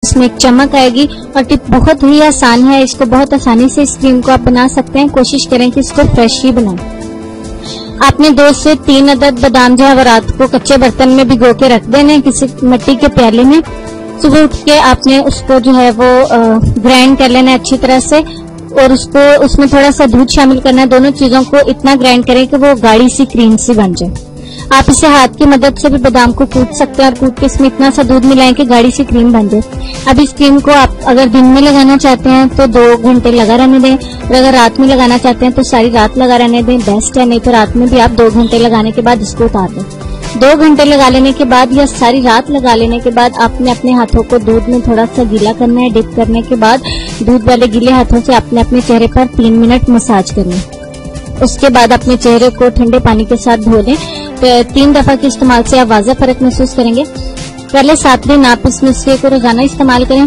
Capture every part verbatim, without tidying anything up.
اس میں ایک چمک آئے گی. اور ٹپ بہت ہی آسان ہے, اس کو بہت آسانی سے اس کریم کو آپ بنا سکتے ہیں. کوشش کریں کہ اس کو فریش ہی بنائیں. آپ نے دو سے تین عدد بادام جو ہے وہ رات کو کچے برتن میں بھگو کے رکھ دینے کسی مٹی کے پیالے میں. صبح اٹھ کے آپ نے اس کو جو ہے وہ گرائنڈ کر لینا اچھی طرح سے, اور اس کو اس میں تھوڑا سا دودھ شامل کرنا ہے. دونوں چیزوں کو اتنا گرائنڈ کریں کہ وہ گاڑی سی کریم سی بن جائے. آپ اسے ہاتھ کی مدد سے بھی بادام کو کوٹ سکتے ہیں اور کوٹ کے اس میں اتنا سا دودھ ملائیں کہ گاڑی سی کریم بن جائے. اب اس کریم کو آپ اگر دن میں لگانا چاہتے ہیں تو دو گھنٹے لگا رہنے دیں, اور اگر رات میں لگانا چاہتے ہیں تو ساری رات لگا رہنے دیں, بیسٹ ہے. نہیں تو رات میں بھی آپ دو گھنٹے لگانے کے بعد اس کو اتار دیں. دو گھنٹے لگا لینے کے بعد یا ساری رات لگا لینے کے بعد آپ نے اپنے ہاتھوں کو دودھ میں تھوڑا سا گیلا کرنا ہے. ڈپ کرنے کے بعد دودھ والے گیلے ہاتھوں سے آپ نے اپنے چہرے پر تین منٹ مساج کرنا ہے. اس کے بعد اپنے چہرے کو ٹھنڈے پانی کے ساتھ دھو لیں. تین دفعہ کے استعمال سے آپ واضح فرق محسوس کریں گے. پہلے سات دن آپ اس نسخے کو روزانہ استعمال کریں,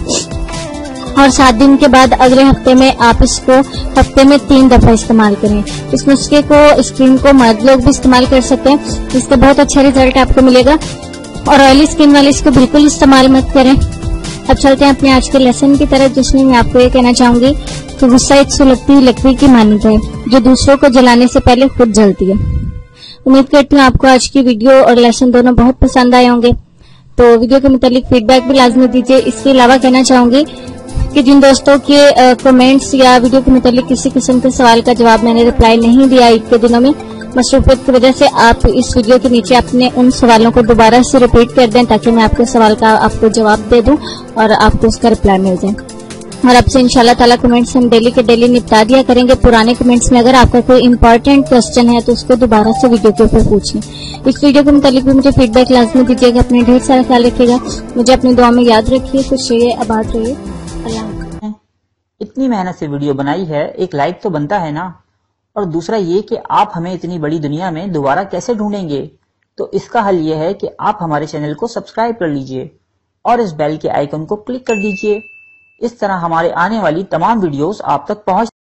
اور سات دن کے بعد اگلے ہفتے میں آپ اس کو ہفتے میں تین دفعہ استعمال کریں. اس نسخے کو اس کریم کو مرد لوگ بھی استعمال کر سکتے ہیں, اس کا بہت اچھا ریزلٹ آپ کو ملے گا. اور آئلی اسکن والے اس کو بالکل استعمال مت کریں. اب چلتے ہیں اپنے آج کے لیسن کی طرف, جس میں میں آپ کو یہ کہنا چاہوں گی کہ غصہ ایک سلگتی ہوئی لکڑی کی مانند ہے جو دوسروں کو جلانے سے پہلے خود جلتی ہے. امید کرتی ہوں آپ کو آج کی ویڈیو اور لیسن دونوں بہت پسند آئے ہوں گے. تو ویڈیو کے متعلق فیڈ بیک بھی لازمی دیجیے. اس کے علاوہ کہنا چاہوں گی کہ جن دوستوں کے کمنٹس یا ویڈیو کے متعلق کسی قسم کے سوال کا جواب میں نے رپلائی نہیں دیا عید کے دنوں میں, مصروفیت کی وجہ سے آپ اس ویڈیو کے نیچے اپنے ان سوالوں کو دوبارہ سے ریپیٹ کر دیں تاکہ میں آپ کے سوال کا آپ کو جواب دے دوں اور آپ کو اس کا رپلائی مل جائے. اور اب سے انشاءاللہ تعالیٰ کمنٹس ہم ڈیلی کے ڈیلی نپٹا دیا کریں گے. پرانے کمنٹس میں اگر آپ کا کوئی امپورٹنٹ کوسچن ہے تو اس کو دوبارہ سے ویڈیو کے اوپر پوچھیں. اس ویڈیو کے متعلق بھی مجھے فیڈ بیک لازمی دیجیے گا. اپنے ڈھیر سارا خیال رکھیے گا, مجھے اپنی دعا میں یاد رکھیے. خوش رہیے, آباد رہیے. اللہ حافظ. اتنی محنت سے ویڈیو بنائی ہے, ایک لائک تو بنتا ہے نا. اور دوسرا یہ کہ آپ ہمیں اتنی بڑی دنیا میں دوبارہ کیسے ڈھونڈیں گے, تو اس کا حل یہ ہے کہ آپ ہمارے چینل کو سبسکرائب کر لیجئے اور اس بیل کے آئیکن کو کلک کر دیجئے. اس طرح ہمارے آنے والی تمام ویڈیوز آپ تک پہنچ